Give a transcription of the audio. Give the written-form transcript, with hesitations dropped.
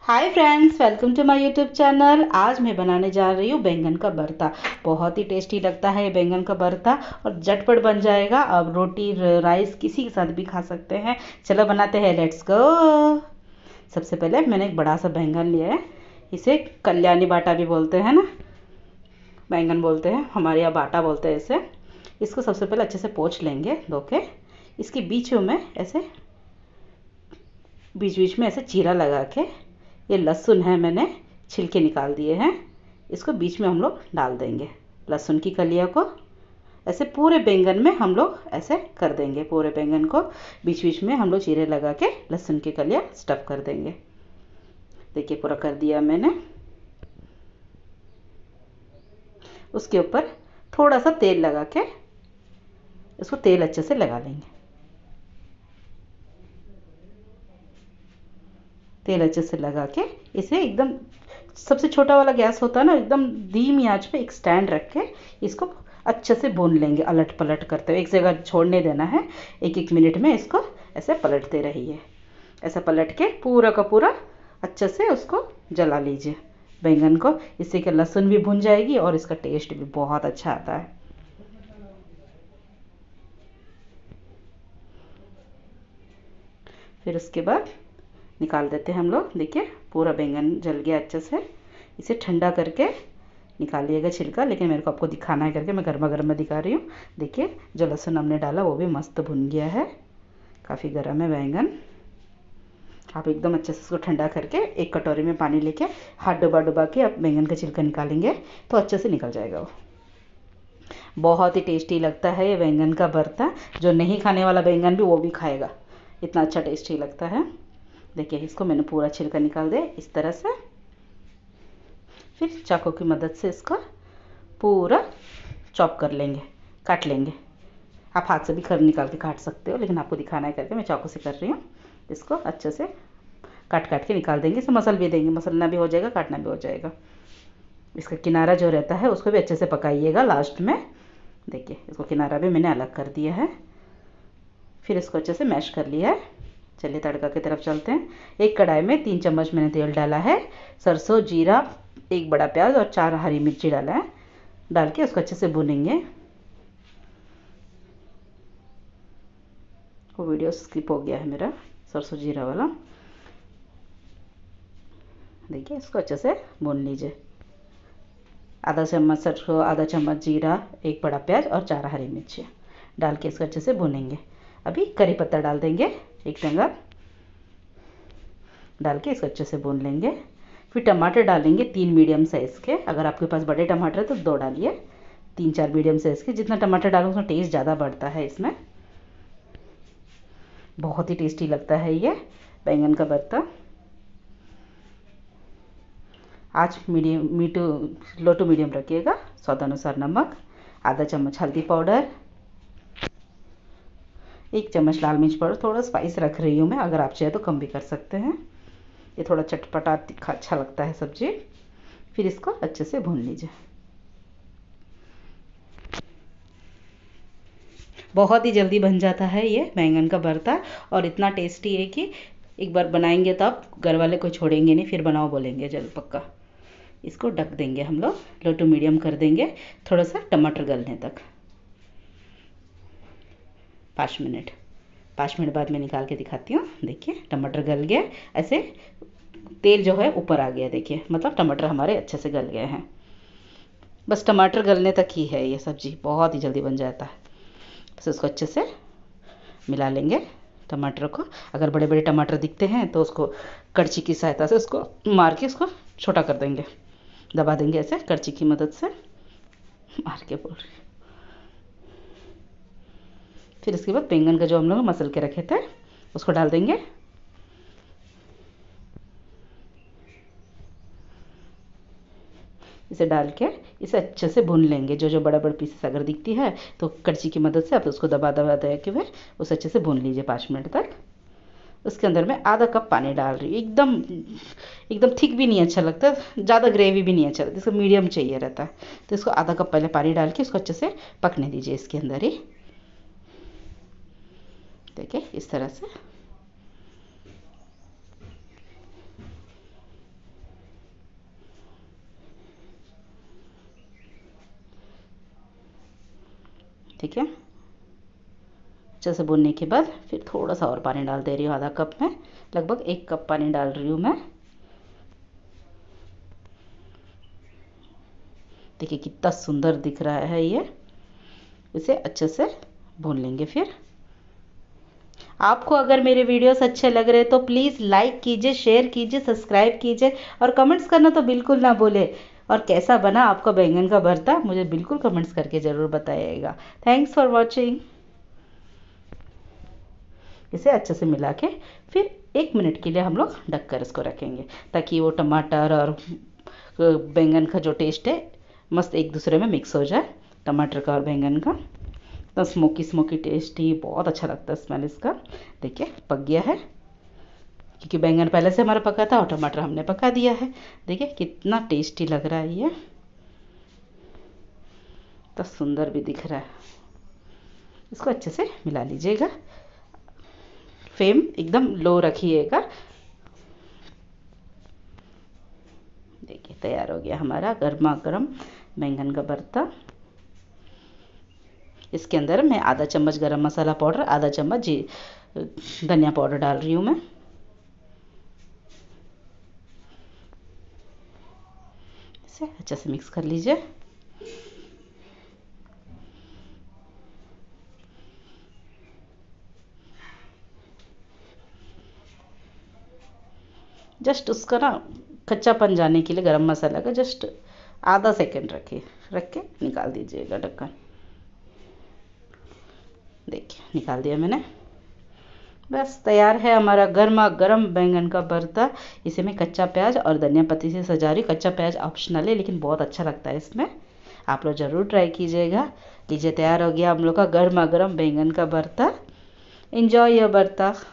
Hi friends, welcome to my YouTube channel. आज मैं बनाने जा रही हूँ बैंगन का भरता। बहुत ही टेस्टी लगता है ये बैंगन का भरता और झटपट बन जाएगा। अब रोटी राइस किसी के साथ भी खा सकते हैं। चलो बनाते हैं, लेट्स गो। सबसे पहले मैंने एक बड़ा सा बैंगन लिया है। इसे कल्याणी बाटा भी बोलते हैं ना, बैंगन बोलते हैं, हमारे यहाँ बाटा बोलते हैं इसे। इसको सबसे पहले अच्छे से पोंछ लेंगे धो के। इसके बीचों में ऐसे बीच बीच में ऐसे चीरा लगा के, ये लहसुन है मैंने छिलके निकाल दिए हैं, इसको बीच में हम लोग डाल देंगे। लहसुन की कलियों को ऐसे पूरे बैंगन में हम लोग ऐसे कर देंगे। पूरे बैंगन को बीच बीच में हम लोग चीरे लगा के लहसुन की कलियाँ स्टफ़ कर देंगे। देखिए पूरा कर दिया मैंने। उसके ऊपर थोड़ा सा तेल लगा के इसको तेल अच्छे से लगा लेंगे। तेल अच्छे से लगा के इसे एकदम, सबसे छोटा वाला गैस होता है ना, एकदम धीमी आंच पे एक स्टैंड रख के इसको अच्छे से भून लेंगे। अलट पलट करते हुए, एक जगह छोड़ने देना है। एक एक मिनट में इसको ऐसे पलटते रहिए। ऐसा पलट के पूरा का पूरा अच्छे से उसको जला लीजिए बैंगन को। इससे कि लहसुन भी भुन जाएगी और इसका टेस्ट भी बहुत अच्छा आता है। फिर उसके बाद निकाल देते हैं हम लोग। देखिए पूरा बैंगन जल गया अच्छे से। इसे ठंडा करके निकालिएगा छिलका, लेकिन मेरे को आपको दिखाना है करके मैं गर्मा गर्म में दिखा रही हूँ। देखिए जो लहसुन हमने डाला वो भी मस्त भुन गया है। काफ़ी गर्म है बैंगन। आप एकदम अच्छे से इसको ठंडा करके एक कटोरी में पानी लेके हाथ डुबा डुबा के आप बैंगन का छिलका निकालेंगे तो अच्छे से निकल जाएगा वो। बहुत ही टेस्टी लगता है ये बैंगन का भरता। जो नहीं खाने वाला बैंगन भी वो भी खाएगा, इतना अच्छा टेस्टी लगता है। देखिए इसको मैंने पूरा छिलका निकाल दिया इस तरह से। फिर चाकू की मदद से इसका पूरा चॉप कर लेंगे, काट लेंगे। आप हाथ से भी खर निकाल के काट सकते हो, लेकिन आपको दिखाना है करके मैं चाकू से कर रही हूँ। इसको अच्छे से काट काट के निकाल देंगे। इसे मसल भी देंगे, मसलना भी हो जाएगा, काटना भी हो जाएगा। इसका किनारा जो रहता है उसको भी अच्छे से पकाइएगा लास्ट में। देखिए इसको किनारा भी मैंने अलग कर दिया है। फिर इसको अच्छे से मैश कर लिया है। चलिए तड़का की तरफ चलते हैं। एक कढ़ाई में 3 चम्मच मैंने तेल डाला है। सरसों, जीरा, एक बड़ा प्याज और 4 हरी मिर्ची डाला है। डाल के उसको अच्छे से भूनेंगे। वो वीडियो स्किप हो गया है मेरा, सरसों जीरा वाला। देखिए इसको अच्छे से भून लीजिए। आधा चम्मच सरसों, आधा चम्मच जीरा, एक बड़ा प्याज और 4 हरी मिर्ची डाल के इसको अच्छे से भूनेंगे। अभी करी पत्ता डाल देंगे, एक टंगा डाल के इसको अच्छे से भून लेंगे। फिर टमाटर डालेंगे 3 मीडियम साइज़ के। अगर आपके पास बड़े टमाटर है तो 2 डालिए। 3-4 मीडियम साइज़ के, जितना टमाटर डालो उसमें टेस्ट ज़्यादा बढ़ता है। इसमें बहुत ही टेस्टी लगता है ये बैंगन का भरता। आज लो टू मीडियम रखिएगा। स्वाद अनुसार नमक, आधा चम्मच हल्दी पाउडर, 1 चम्मच लाल मिर्च पाउडर। थोड़ा स्पाइस रख रही हूँ मैं, अगर आप चाहे तो कम भी कर सकते हैं। ये थोड़ा चटपटा तीखा अच्छा लगता है सब्जी। फिर इसको अच्छे से भून लीजिए। बहुत ही जल्दी बन जाता है ये बैंगन का भरता और इतना टेस्टी है कि एक बार बनाएंगे तो आप घर वाले को छोड़ेंगे नहीं, फिर बनाओ बोलेंगे जल्द पक्का। इसको ढक देंगे हम लोग, लो टू मीडियम कर देंगे थोड़ा सा टमाटर गलने तक। 5 मिनट, 5 मिनट बाद मैं निकाल के दिखाती हूँ। देखिए टमाटर गल गया, ऐसे तेल जो है ऊपर आ गया। देखिए मतलब टमाटर हमारे अच्छे से गल गए हैं। बस टमाटर गलने तक ही है ये सब्ज़ी, बहुत ही जल्दी बन जाता है। बस इसको अच्छे से मिला लेंगे टमाटर को। अगर बड़े बड़े टमाटर दिखते हैं तो उसको करछी की सहायता से उसको मार के उसको छोटा कर देंगे, दबा देंगे ऐसे करछी की मदद से मार के। बोल रही, फिर इसके बाद बैंगन का जो हम लोग मसल के रखे थे उसको डाल देंगे। इसे डाल के इसे अच्छे से भून लेंगे। जो जो बड़ा बड़ा पीसेस अगर दिखती है तो करछी की मदद से आप उसको दबा दबा दे के फिर उसे अच्छे से भून लीजिए 5 मिनट तक। उसके अंदर मैं आधा कप पानी डाल रही हूँ। एकदम एकदम थिक भी नहीं अच्छा लगता, ज़्यादा ग्रेवी भी नहीं अच्छा लगता, इसको मीडियम चाहिए रहता है। तो इसको आधा कप पहले पानी डाल के इसको अच्छे से पकने दीजिए इसके अंदर ही। देखिए इस तरह से। ठीक है। अच्छे से भूनने के बाद फिर थोड़ा सा और पानी डाल दे रही हूँ, आधा कप में, लगभग 1 कप पानी डाल रही हूँ मैं। देखिए कितना सुंदर दिख रहा है ये। इसे अच्छे से भून लेंगे। फिर आपको अगर मेरे वीडियोस अच्छे लग रहे तो प्लीज़ लाइक कीजिए, शेयर कीजिए, सब्सक्राइब कीजिए और कमेंट्स करना तो बिल्कुल ना भूले। और कैसा बना आपका बैंगन का भरता मुझे बिल्कुल कमेंट्स करके ज़रूर बताइएगा। Thanks for watching. इसे अच्छे से मिला के फिर 1 मिनट के लिए हम लोग ढक कर इसको रखेंगे, ताकि वो टमाटर और बैंगन का जो टेस्ट है मस्त एक दूसरे में मिक्स हो जाए, टमाटर का और बैंगन का। तो स्मोकी स्मोकी टेस्टी बहुत अच्छा लगता है स्मेल इसका। देखिए पक गया है, क्योंकि बैंगन पहले से हमारा पका था और टमाटर हमने पका दिया है। देखिए कितना टेस्टी लग रहा है ये, तो सुंदर भी दिख रहा है। इसको अच्छे से मिला लीजिएगा, फ्लेम एकदम लो रखिएगा। देखिए तैयार हो गया हमारा गर्मा गर्म बैंगन का भरता। इसके अंदर मैं आधा चम्मच गरम मसाला पाउडर, आधा चम्मच धनिया पाउडर डाल रही हूँ मैं। इसे अच्छे से मिक्स कर लीजिए। जस्ट उसका ना कच्चापन जाने के लिए गरम मसाला का जस्ट आधा सेकंड रख के निकाल दीजिएगा ढक्कन। देखिए निकाल दिया मैंने। बस तैयार है हमारा गर्मा गर्म बैंगन का भरता। इसे मैं कच्चा प्याज और धनिया पत्ती से सजा रही हूँ। कच्चा प्याज ऑप्शनल है लेकिन बहुत अच्छा लगता है इसमें। आप लोग ज़रूर ट्राई कीजिएगा। लीजिए तैयार हो गया हम लोग का गर्मा गर्म बैंगन का भरता। एंजॉय योर भरता।